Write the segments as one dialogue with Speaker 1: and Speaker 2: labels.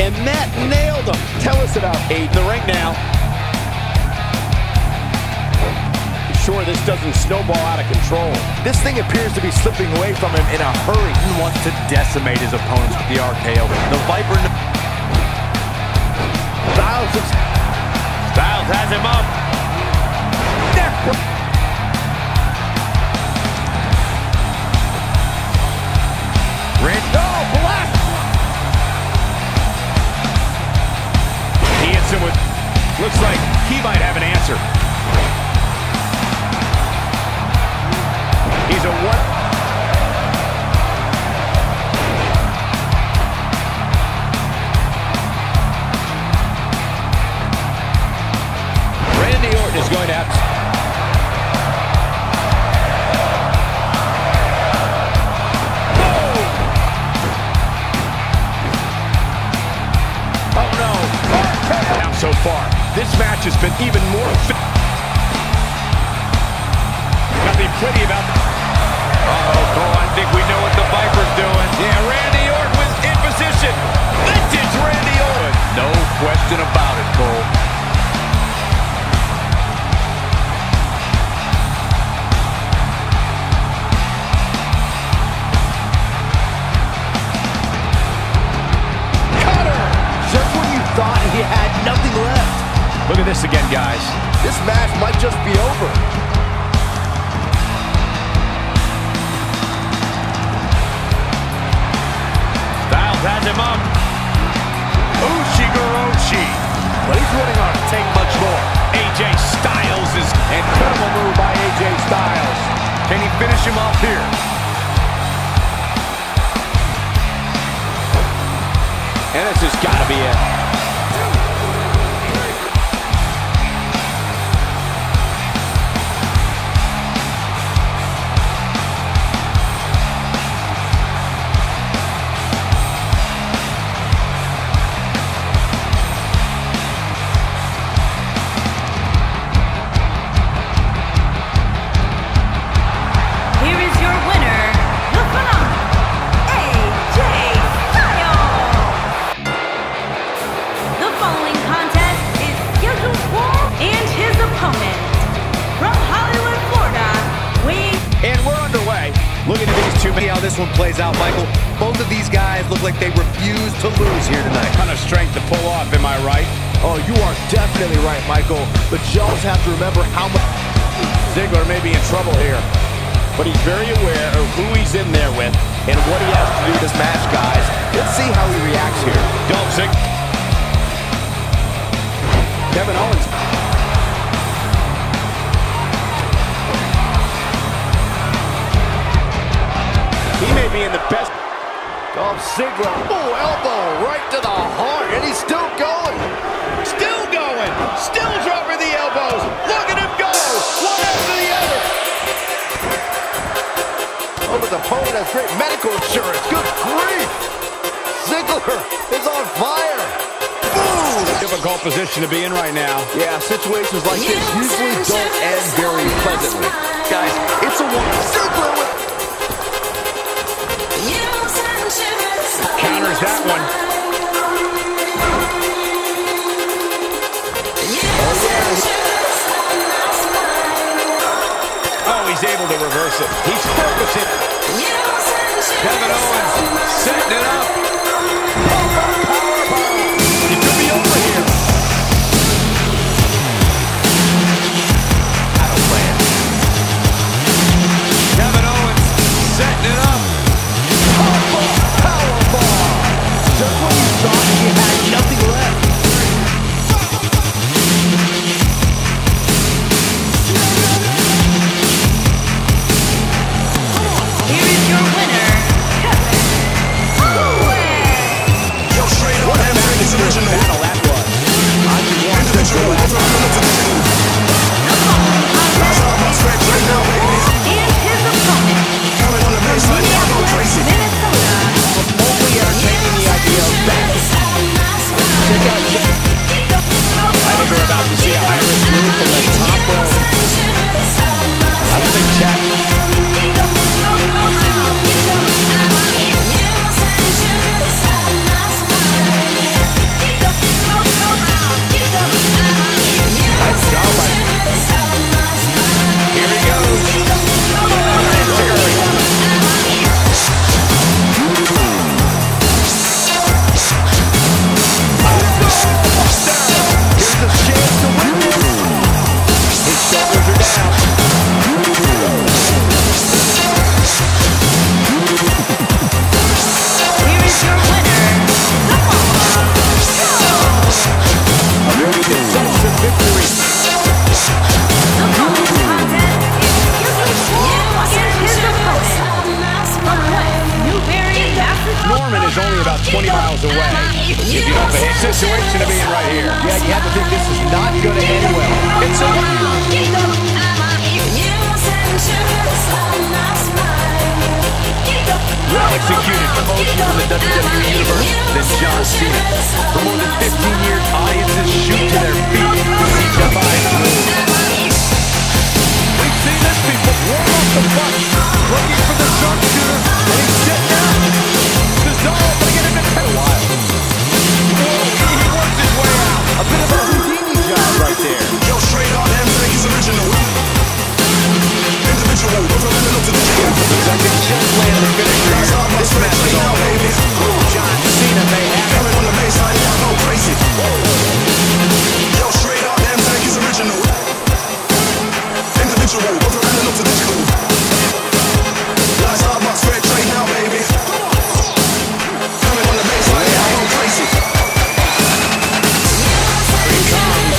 Speaker 1: and Matt nailed him. Tell us about 8 in the ring now. Sure, this doesn't snowball out of control.
Speaker 2: This thing appears to be slipping away from him in a hurry.
Speaker 3: He wants to decimate his opponents with the RKO. The Viper.
Speaker 1: Styles has him up. Black. He hits him with. Looks like he might have an answer. He's a what? Randy Orton is going to have. Oh no! Now so far, this match has been even more. Nothing pretty about.
Speaker 3: Uh-oh, I think we know what the Viper's doing.
Speaker 1: Yeah, Randy Orton was in position. Vintage Randy Orton.
Speaker 3: No question about it, Cole.
Speaker 2: Cutter! Just when you thought he had nothing left.
Speaker 1: Look at this again, guys.
Speaker 2: This match might just be over.
Speaker 1: Has him up. Ushigoroshi.
Speaker 2: But he's running on to take much more.
Speaker 1: AJ Styles is incredible move by AJ Styles.
Speaker 3: Can he finish him off here?
Speaker 1: And this has got to be it. Looking at these two,
Speaker 3: See how this one plays out, Michael. Both of these guys look like they refuse to lose here tonight.
Speaker 1: ton of strength to pull off, am I right?
Speaker 2: Oh, you are definitely right, Michael. But you also have to remember how much
Speaker 1: Ziggler may be in trouble here, but he's very aware of who he's in there with and what he has to do this match, guys.
Speaker 2: Let's see how he reacts here.
Speaker 1: Dolph Ziggler. Kevin Owens. He may be in the best.
Speaker 2: Dolph Ziggler, elbow right to the heart, and he's still going.
Speaker 1: Still going. Still dropping the elbows. Look at him go. One after the other.
Speaker 2: Oh, but the opponent has great medical insurance. Good grief. Ziggler is on fire. Boom.
Speaker 1: Difficult position to be in right now.
Speaker 2: Yeah, situations like this usually don't end very pleasantly. Guys, it's a one. Ziggler with
Speaker 1: counters that one. Oh, he's able to reverse it. He's focusing. Kevin Owens setting it up. It could be over here. Battle plan. Kevin Owens setting it up.
Speaker 2: just when you thought he had nothing left.
Speaker 4: Here is your winner, Kevin Owens.
Speaker 5: Yo, straight up, that man is original.
Speaker 1: Battle that was.
Speaker 5: Individual, that's what I'm looking to do. That's all my strength right now, baby.
Speaker 4: And his opponent,
Speaker 5: Coming on the baseline, y'all go crazy.
Speaker 4: Minnesota.
Speaker 1: Only entertaining the idea of that. Check out I think we're about to see a Irish move from the top row. I don't think Chad. position to be in right here.
Speaker 2: Yeah, you have to think this is not going to end well.
Speaker 1: It's a well-executed promotion from the WWE Universe than John Cena. For more than 15 years, audiences shoot to their feet to see Defiance move. We've seen this, people. Warm up the punch. Looking for the sharpshooter, and he's sitting down. Cesaro bringing him into the wild. He works his way out.
Speaker 2: A bit of a Houdini job right there.
Speaker 5: Yo, straight on MJ, he's original. Individual, representing up to the king.
Speaker 1: Second chest land the finisher. This match is all over. John Cena may have it.
Speaker 5: Coming on the baseline, y'all go crazy. Yo, straight on MJ, he's original. Individual, representing up to the king. Lights out my spread right now, baby. Coming on the baseline, y'all go crazy.
Speaker 1: Here he comes.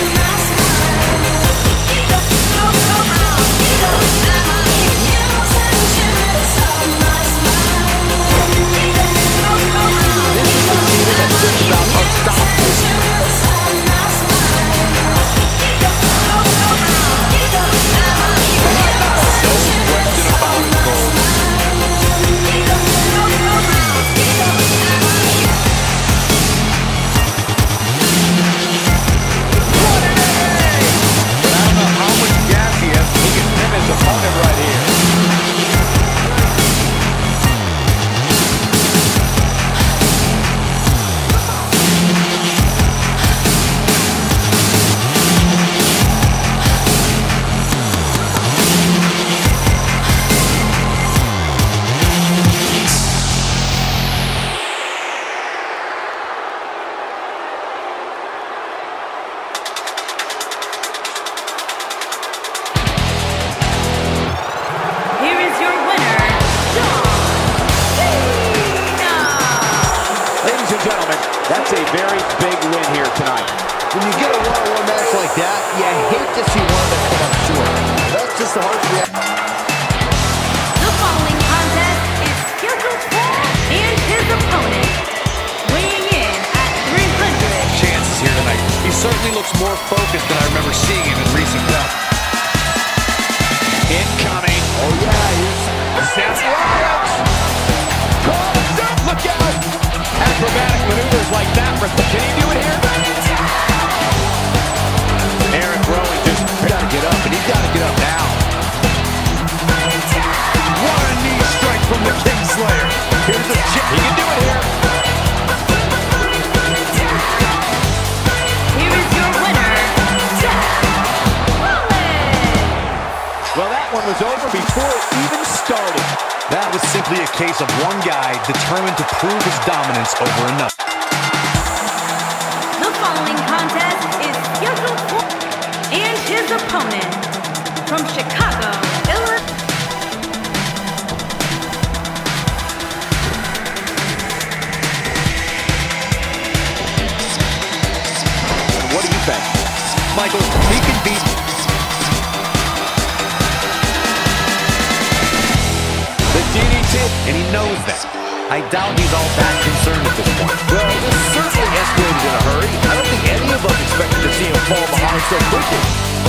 Speaker 1: That's a very big win here tonight.
Speaker 2: When you get a one-on-one match like that, you hate to see one that come up short. That's just the harsh reality.
Speaker 4: The following contest is scheduled for and his opponent, weighing in at 300.
Speaker 3: Chances here tonight. He certainly looks more focused than I remember seeing him in recent bouts.
Speaker 1: Incoming.
Speaker 2: Oh yeah, here's
Speaker 1: Seth Rollins. Look out. Acrobatic maneuvers like that. Can he do it here? Eric Rowan just got to get up, and he's got to get up now. What a knee strike from the Kingslayer. Here's a chip. He can do it here.
Speaker 4: Here is your winner, Seth Rollins.
Speaker 1: Well, that one was over before it even started.
Speaker 3: That was simply a case of one guy determined to prove his dominance over another.
Speaker 4: The following contest is scheduled for and his opponent from Chicago, Illinois.
Speaker 1: What do you think?
Speaker 3: Michael, he can beat
Speaker 1: The DDT.
Speaker 3: and he knows that. I doubt he's all that concerned at this point.
Speaker 2: well, this certainly escalated in a hurry. I don't think any of us expected to see him fall behind so quickly.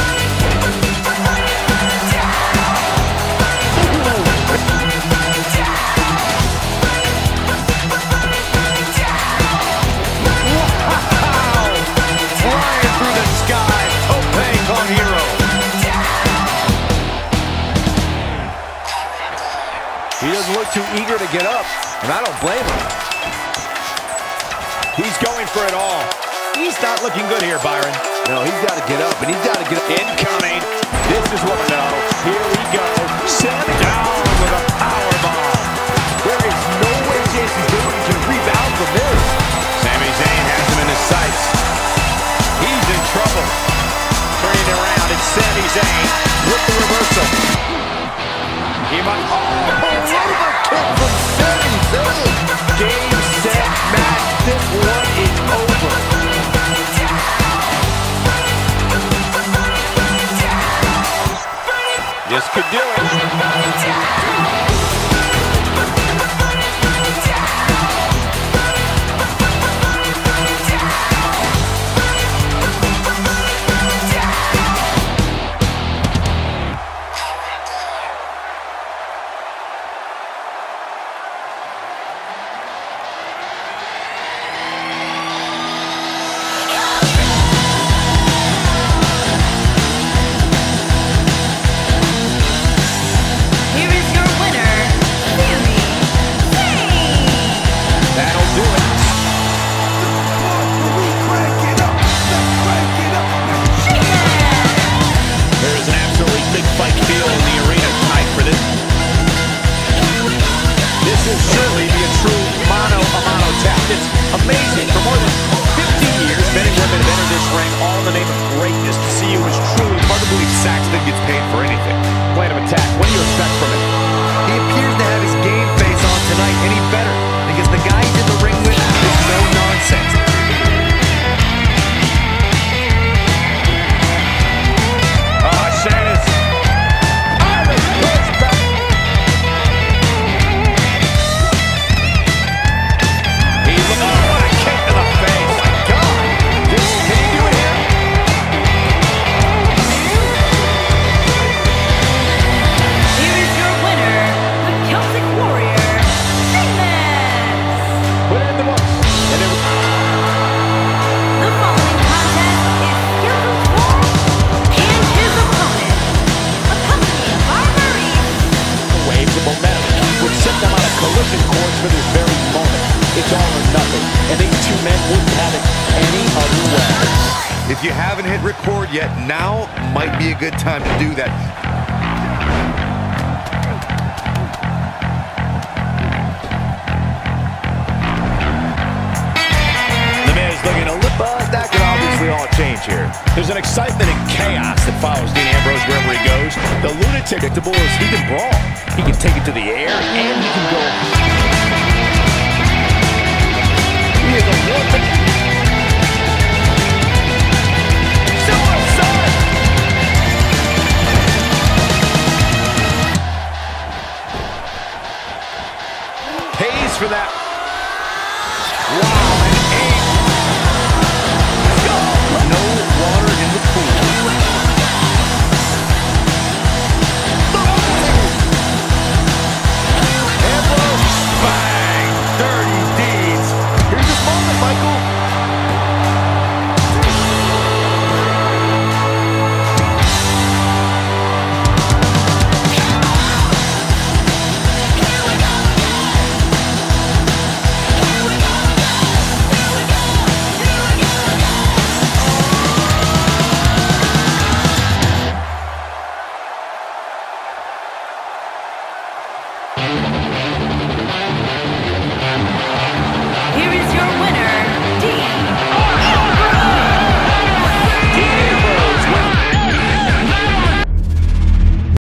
Speaker 1: Flying through the sky. Obeying on Hero.
Speaker 2: He doesn't look too eager to get up, and I don't blame him.
Speaker 1: He's going for it all. He's not looking good here, Byron.
Speaker 2: No, he's got to get up, and he's got to get up.
Speaker 1: Incoming. This is what we know. Here we go. Set down with a powerbomb.
Speaker 2: There is no way Jason Jordan can rebound from this.
Speaker 1: Sami Zayn has him in his sights. He's in trouble. Turning around, it's Sami Zayn with the reversal. He might...
Speaker 2: Overkick from Sami Zayn.
Speaker 1: Game, set, match. This one is over. This could do it.
Speaker 3: If you haven't hit record yet, now might be a good time to do that.
Speaker 1: The Miz looking a little, but that could obviously all change here. There's an excitement and chaos that follows Dean Ambrose wherever he goes. The lunatic predictable is he can brawl. He can take it to the air, and he can go. He is a